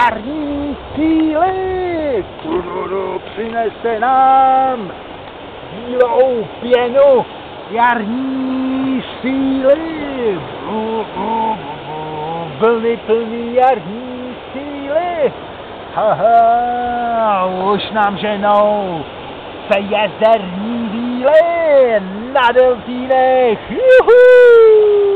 jarní síly. Přinese nám bílou pěnu jarní síly. Vlny plný jarní síly. Haha, už nám ženou se jezerní víly na delfínech. Juhu!